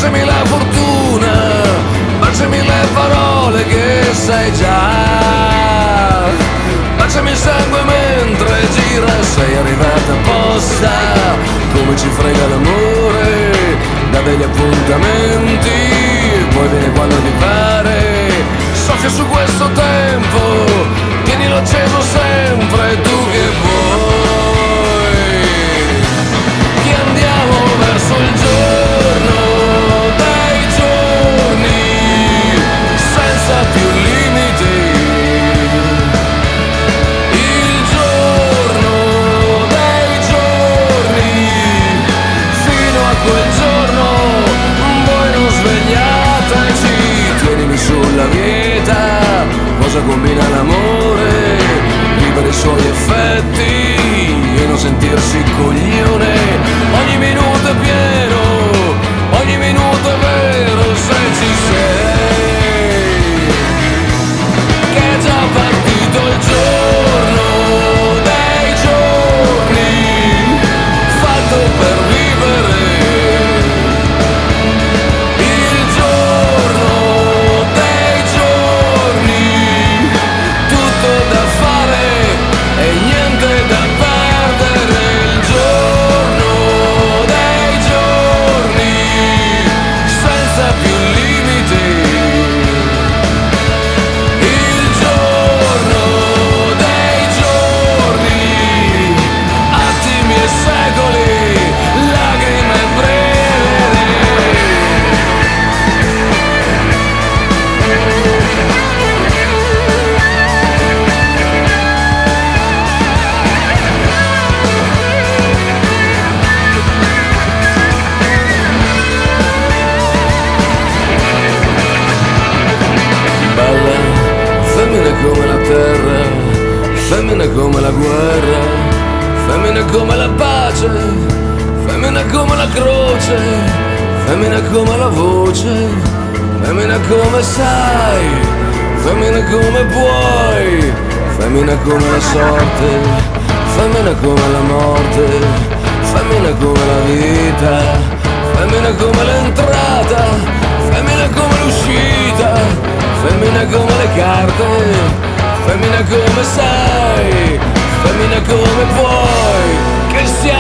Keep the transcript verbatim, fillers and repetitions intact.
baciami la fortuna, baciami le parole che sai già, baciami il sangue mentre gira, sei arrivata apposta, come ci frega l'amore, da degli appuntamenti, poi viene quando ti pare, soffia su questo tempo, tienilo acceso sempre, tu che vuoi, che andiamo verso il giorno dei giorni, senza più limiti, il giorno dei giorni, fino a quel giorno voi non svegliateci, tienimi sulla vita, cosa combina l'amore, vivere i suoi effetti e non sentirsi coglione, ogni minuto è pieno, ogni minuto è vero se ci sei, che è già partito il giorno dei giorni, fatto per vivere, il giorno dei giorni, tutto da fare e niente da perdere, il giorno dei giorni, senza più limiti, il giorno dei giorni, attimi e secoli, lacrime e breveri. Bella, femmina come la terra, femmina come la guerra, femmina come la pace, femmina come la croce, femmina come la voce, femmina come sai, femmina come puoi, femmina come la sorte, femmina come la morte, femmina come la vita, femmina come l'entrata, femmina come l'uscita, femmina come le carte, femmina come sei, femmina come puoi, che sia